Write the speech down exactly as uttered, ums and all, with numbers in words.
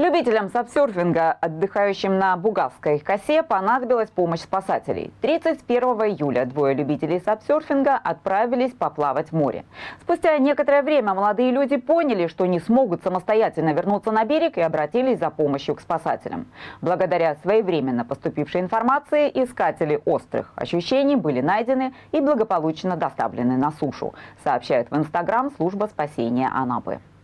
Любителям сапсерфинга, отдыхающим на Бугавской косе, понадобилась помощь спасателей. тридцать первого июля двое любителей сапсерфинга отправились поплавать в море. Спустя некоторое время молодые люди поняли, что не смогут самостоятельно вернуться на берег, и обратились за помощью к спасателям. Благодаря своевременно поступившей информации искатели острых ощущений были найдены и благополучно доставлены на сушу, сообщает в Инстаграм служба спасения Анапы.